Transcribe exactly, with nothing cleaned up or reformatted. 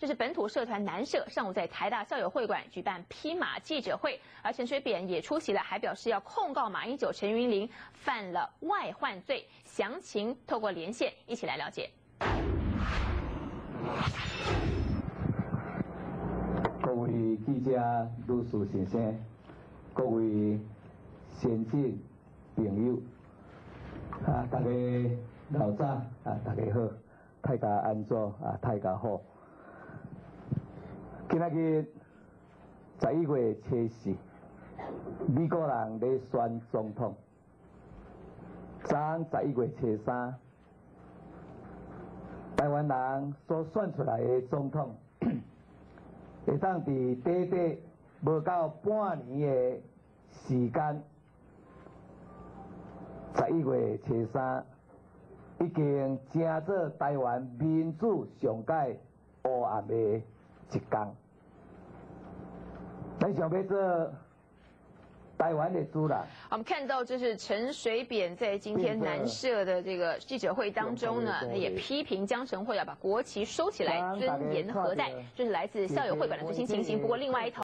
这是本土社团南社上午在台大校友会馆举办披马记者会，而陈水扁也出席了，还表示要控告马英九、陈云林犯了外患罪。详情透过连线一起来了解。 各位记者、女士先生，各位先进朋友，啊，大家老早啊，大家好，大家安怎啊？大家好。今仔日十一月初四，美国人咧选总统，昨十一月初三，台湾人所选出来的总统。会当伫短短无到半年的时间，十一月初三，已经成做台湾民主上界黑暗的一天。咱想要做台湾的主人。 我们看到，就是陈水扁在今天南社的这个记者会当中呢，也批评江诚会要把国旗收起来，尊严何在？这是来自校友会馆的最新情形。不过另外一头。